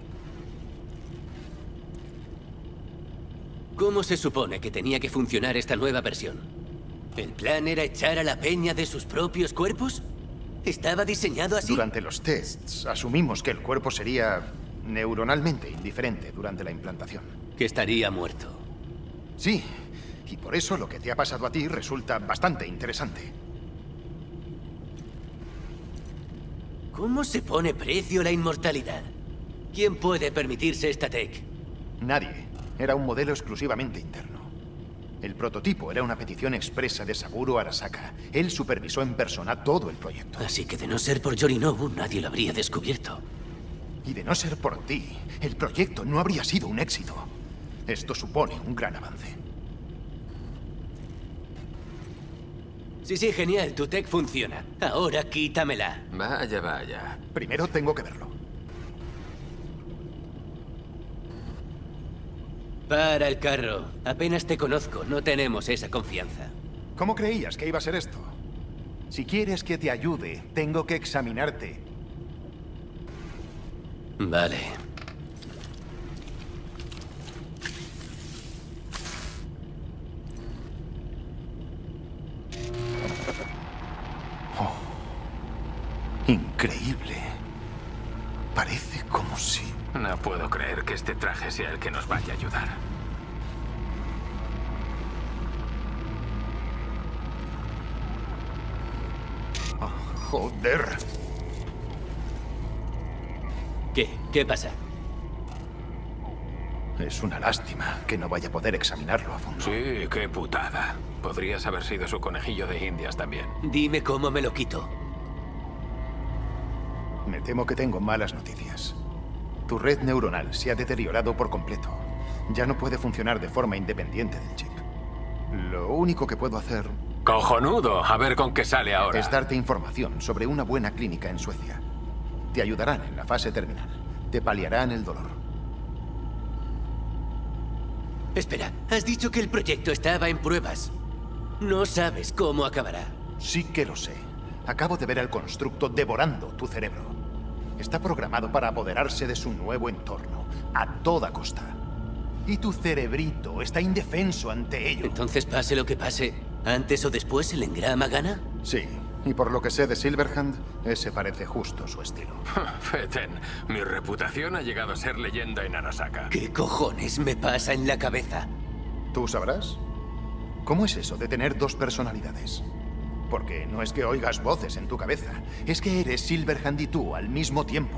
¿Cómo se supone que tenía que funcionar esta nueva versión? ¿El plan era echar a la peña de sus propios cuerpos? ¿Estaba diseñado así? Durante los tests, asumimos que el cuerpo sería neuronalmente indiferente durante la implantación. Que estaría muerto. Sí, y por eso lo que te ha pasado a ti resulta bastante interesante. ¿Cómo se pone precio a la inmortalidad? ¿Quién puede permitirse esta tech? Nadie. Era un modelo exclusivamente interno. El prototipo era una petición expresa de Saburo Arasaka. Él supervisó en persona todo el proyecto. Así que de no ser por Yorinobu, nadie lo habría descubierto. Y de no ser por ti, el proyecto no habría sido un éxito. Esto supone un gran avance. Sí, sí, genial. Tu tech funciona. Ahora quítamela. Vaya, vaya. Primero tengo que verlo. Para el carro. Apenas te conozco, no tenemos esa confianza. ¿Cómo creías que iba a ser esto? Si quieres que te ayude, tengo que examinarte. Vale. Oh. Increíble. Parece como si... No puedo creer que este traje sea el que nos vaya a ayudar. Oh, joder. ¿Qué? ¿Qué pasa? Es una lástima que no vaya a poder examinarlo a fondo. Sí, qué putada. Podrías haber sido su conejillo de indias también. Dime cómo me lo quito. Me temo que tengo malas noticias. Tu red neuronal se ha deteriorado por completo. Ya no puede funcionar de forma independiente del chip. Lo único que puedo hacer... ¡Cojonudo! A ver con qué sale ahora. Es darte información sobre una buena clínica en Suecia. Te ayudarán en la fase terminal. Te paliarán el dolor. Espera, has dicho que el proyecto estaba en pruebas. No sabes cómo acabará. Sí que lo sé. Acabo de ver al constructo devorando tu cerebro. Está programado para apoderarse de su nuevo entorno, a toda costa. Y tu cerebrito está indefenso ante ello. Entonces, pase lo que pase, antes o después el engrama gana. Sí, y por lo que sé de Silverhand, ese parece justo su estilo. Feten, mi reputación ha llegado a ser leyenda en Arasaka. ¿Qué cojones me pasa en la cabeza? ¿Tú sabrás? ¿Cómo es eso de tener dos personalidades? Porque no es que oigas voces en tu cabeza, es que eres Silverhand y tú al mismo tiempo.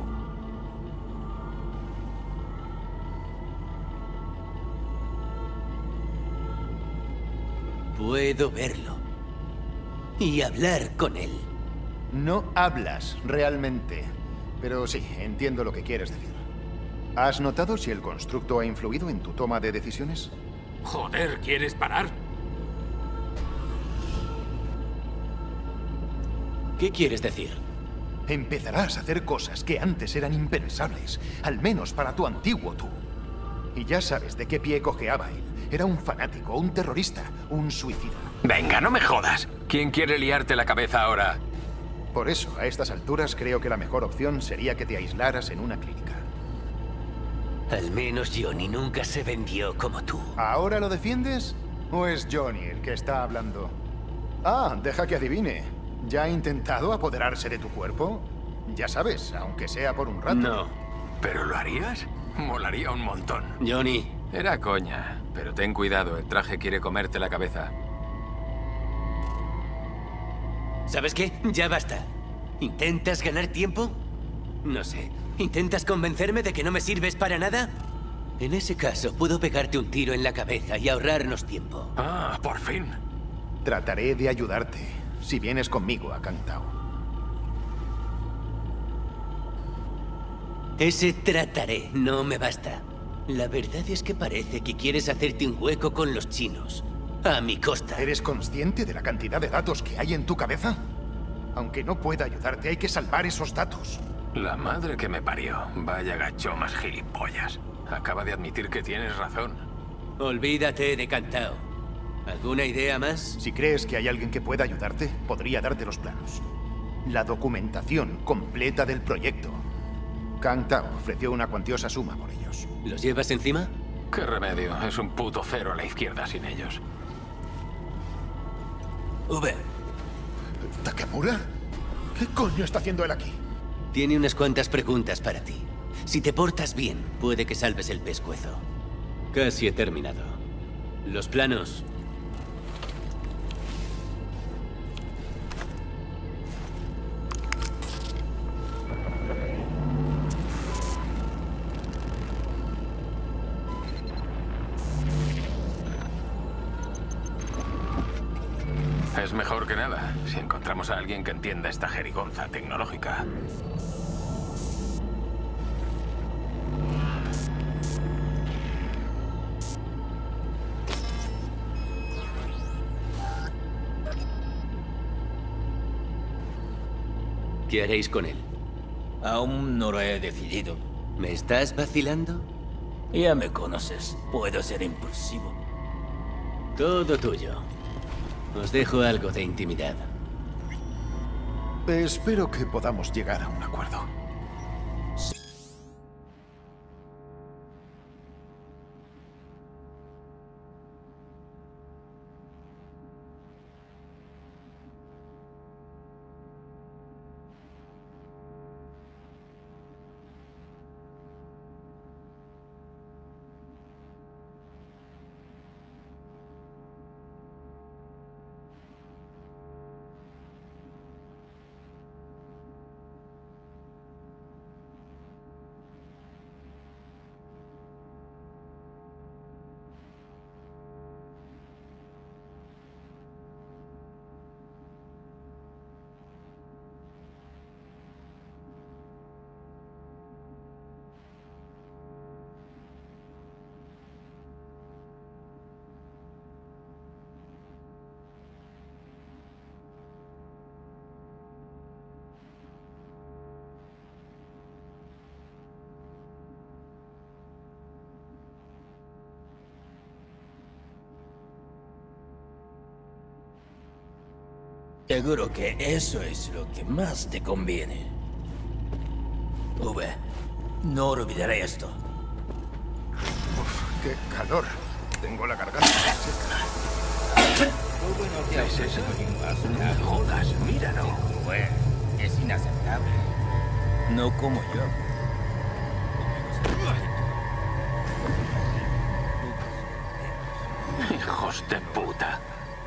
Puedo verlo. Y hablar con él. No hablas, realmente. Pero sí, entiendo lo que quieres decir. ¿Has notado si el constructo ha influido en tu toma de decisiones? Joder, ¿quieres parar? ¿Qué quieres decir? Empezarás a hacer cosas que antes eran impensables, al menos para tu antiguo tú. Y ya sabes de qué pie cojeaba él. Era un fanático, un terrorista, un suicida. Venga, no me jodas. ¿Quién quiere liarte la cabeza ahora? Por eso, a estas alturas, creo que la mejor opción sería que te aislaras en una clínica. Al menos Johnny nunca se vendió como tú. ¿Ahora lo defiendes? ¿O es Johnny el que está hablando? Ah, deja que adivine. ¿Ya ha intentado apoderarse de tu cuerpo? Ya sabes, aunque sea por un rato. No. ¿Pero lo harías? Molaría un montón. Johnny. Era coña, pero ten cuidado, el traje quiere comerte la cabeza. ¿Sabes qué? Ya basta. ¿Intentas ganar tiempo? No sé. ¿Intentas convencerme de que no me sirves para nada? En ese caso, puedo pegarte un tiro en la cabeza y ahorrarnos tiempo. Ah, por fin. Trataré de ayudarte, si vienes conmigo a Kangtao. Ese trataré no me basta. La verdad es que parece que quieres hacerte un hueco con los chinos. A mi costa. ¿Eres consciente de la cantidad de datos que hay en tu cabeza? Aunque no pueda ayudarte, hay que salvar esos datos. La madre que me parió. Vaya gacho más gilipollas. Acaba de admitir que tienes razón. Olvídate de Kangtao. ¿Alguna idea más? Si crees que hay alguien que pueda ayudarte, podría darte los planos. La documentación completa del proyecto. Kangtao ofreció una cuantiosa suma por ellos. ¿Los llevas encima? ¿Qué remedio? Es un puto cero a la izquierda sin ellos. V. ¿Takemura? ¿Qué coño está haciendo él aquí? Tiene unas cuantas preguntas para ti. Si te portas bien, puede que salves el pescuezo. Casi he terminado. Los planos. Es mejor que nada, si encontramos a alguien que entienda esta jerigonza tecnológica. ¿Qué haréis con él? Aún no lo he decidido. ¿Me estás vacilando? Ya me conoces. Puedo ser impulsivo. Todo tuyo. Os dejo algo de intimidad. Espero que podamos llegar a un acuerdo. Seguro que eso es lo que más te conviene. V, no olvidaré esto. Uf, qué calor. Tengo la garganta seca. ¿Qué es eso? No jodas, míralo. Bueno, es inaceptable. No como yo. Hijos de puta.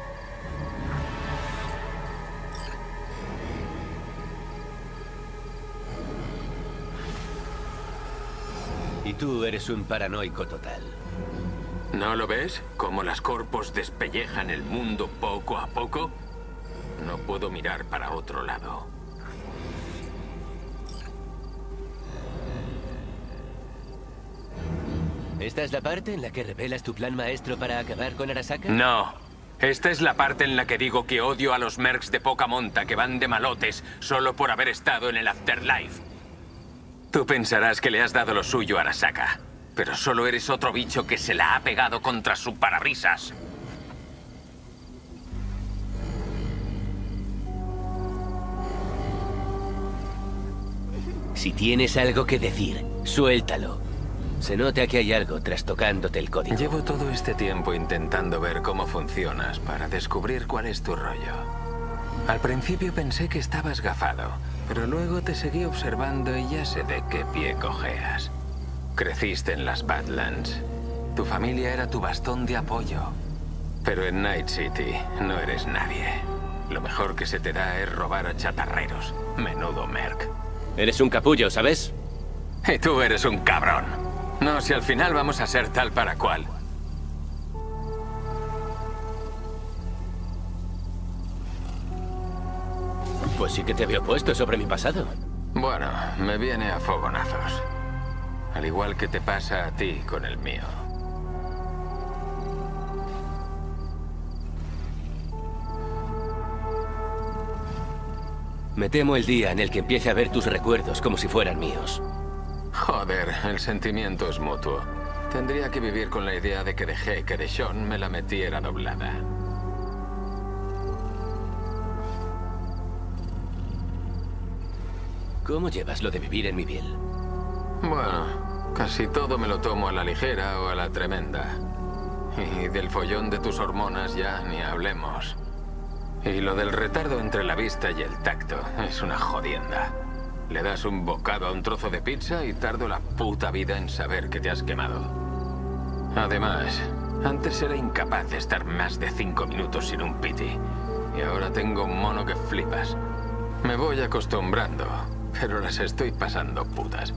Y tú eres un paranoico total. ¿No lo ves? ¿Cómo las corpos despellejan el mundo poco a poco? No puedo mirar para otro lado. ¿Esta es la parte en la que revelas tu plan maestro para acabar con Arasaka? No. Esta es la parte en la que digo que odio a los mercs de poca monta que van de malotes solo por haber estado en el Afterlife. Tú pensarás que le has dado lo suyo a Arasaka, pero solo eres otro bicho que se la ha pegado contra su parabrisas. Si tienes algo que decir, suéltalo. Se nota que hay algo trastocándote el código. Llevo todo este tiempo intentando ver cómo funcionas para descubrir cuál es tu rollo. Al principio pensé que estabas gafado, pero luego te seguí observando y ya sé de qué pie cojeas. Creciste en las Badlands. Tu familia era tu bastón de apoyo. Pero en Night City no eres nadie. Lo mejor que se te da es robar a chatarreros. Menudo merc. Eres un capullo, ¿sabes? Y tú eres un cabrón. No, si al final vamos a ser tal para cual. Pues sí que te veo puesto sobre mi pasado. Bueno, me viene a fogonazos. Al igual que te pasa a ti con el mío. Me temo el día en el que empiece a ver tus recuerdos como si fueran míos. Joder, el sentimiento es mutuo. Tendría que vivir con la idea de que dejé que Deshawn me la metiera doblada. ¿Cómo llevas lo de vivir en mi piel? Bueno, casi todo me lo tomo a la ligera o a la tremenda. Y del follón de tus hormonas ya ni hablemos. Y lo del retardo entre la vista y el tacto es una jodienda. Le das un bocado a un trozo de pizza y tardo la puta vida en saber que te has quemado. Además, antes era incapaz de estar más de cinco minutos sin un piti. Y ahora tengo un mono que flipas. Me voy acostumbrando, pero las estoy pasando putas.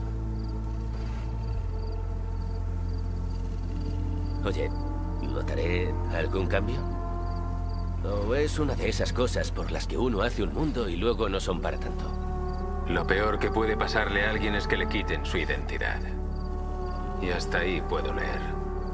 Oye, ¿notaré algún cambio? ¿O es una de esas cosas por las que uno hace un mundo y luego no son para tanto? Lo peor que puede pasarle a alguien es que le quiten su identidad. Y hasta ahí puedo leer.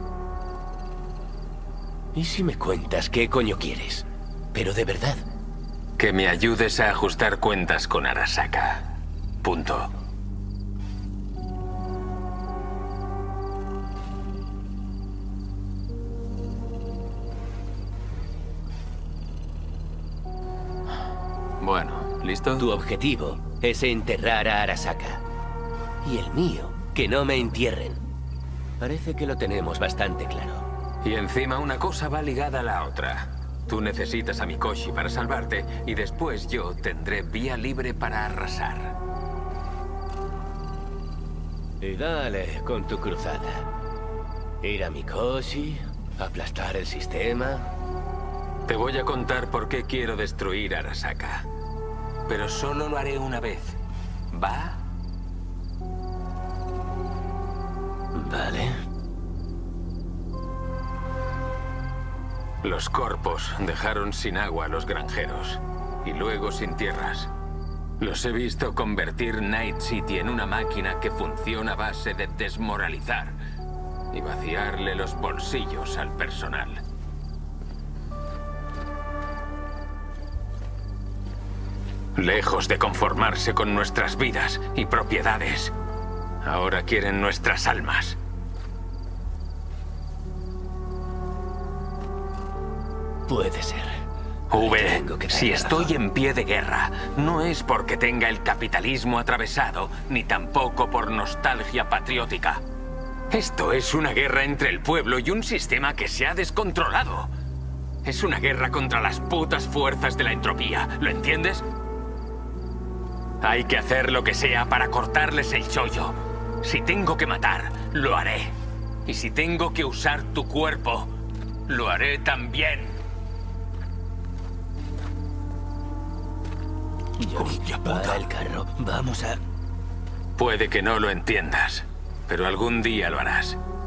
¿Y si me cuentas qué coño quieres? Pero de verdad. Que me ayudes a ajustar cuentas con Arasaka. Punto. ¿Listo? Tu objetivo es enterrar a Arasaka. Y el mío, que no me entierren. Parece que lo tenemos bastante claro. Y encima una cosa va ligada a la otra. Tú necesitas a Mikoshi para salvarte y después yo tendré vía libre para arrasar. Y dale con tu cruzada. Ir a Mikoshi, aplastar el sistema. Te voy a contar por qué quiero destruir Arasaka. Pero solo lo haré una vez. ¿Va? Vale. Los corpos dejaron sin agua a los granjeros y luego sin tierras. Los he visto convertir Night City en una máquina que funciona a base de desmoralizar y vaciarle los bolsillos al personal. Lejos de conformarse con nuestras vidas y propiedades, ahora quieren nuestras almas. Puede ser. V, si estoy en pie de guerra, no es porque tenga el capitalismo atravesado, ni tampoco por nostalgia patriótica. Esto es una guerra entre el pueblo y un sistema que se ha descontrolado. Es una guerra contra las putas fuerzas de la entropía, ¿lo entiendes? Hay que hacer lo que sea para cortarles el chollo. Si tengo que matar, lo haré. Y si tengo que usar tu cuerpo, lo haré también. Hostia puta. Para el carro. Vamos a... Puede que no lo entiendas, pero algún día lo harás.